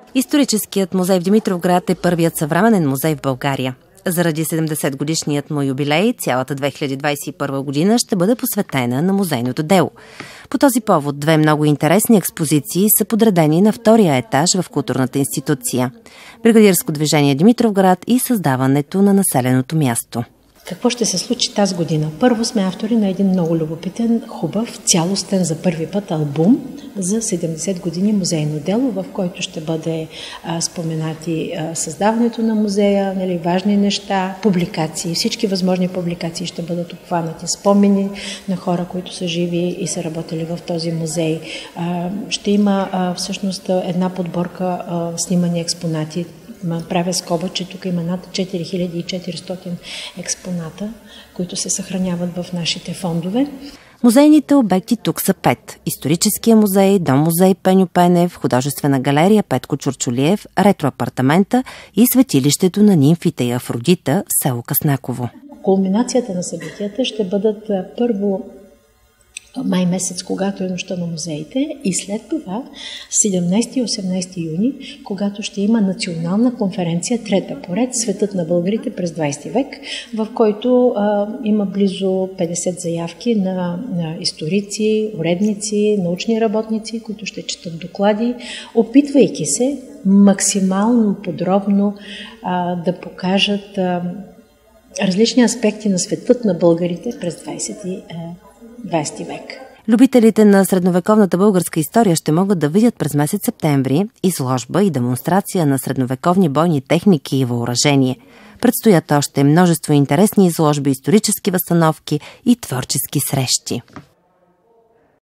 Историческият музей в Димитровград е първият съвременен музей в България. Заради 70-годишният му юбилей, цялата 2021 година ще бъде посветена на музейното дело. По този повод две много интересни експозиции са подредени на втория етаж в културната институция. Бригадирско движение Димитровград и създаването на населеното място. Какво ще се случи тази година? Първо сме автори на един много любопитен, хубав, цялостен за първи път албум за 70 години музейно дело, в който ще бъде споменати създаването на музея, важни неща, публикации, всички възможни публикации ще бъдат обхванати, спомени на хора, които са живи и са работили в този музей. Ще има всъщност една подборка снимани експонати. Правя скоба, че тук има над 4400 експоната, които се съхраняват в нашите фондове. Музейните обекти тук са 5. Историческия музей, дом-музей Пеньо Пенев, художествена галерия Петко Чурчулиев, ретроапартамента и светилището на нимфите и Афродита в село Къснаково. Кулминацията на събитията ще бъдат първо май месец, когато е нощта на музеите, и след това 17 и 18 юни, когато ще има национална конференция, трета поред, Светът на българите през 20 век, в който има близо 50 заявки на историци, уредници, научни работници, които ще четат доклади, опитвайки се максимално подробно да покажат различни аспекти на светът на българите през 20 век. Любителите на средновековната българска история ще могат да видят през месец септември изложба и демонстрация на средновековни бойни техники и въоръжение. Предстоят още множество интересни изложби, исторически възстановки и творчески срещи.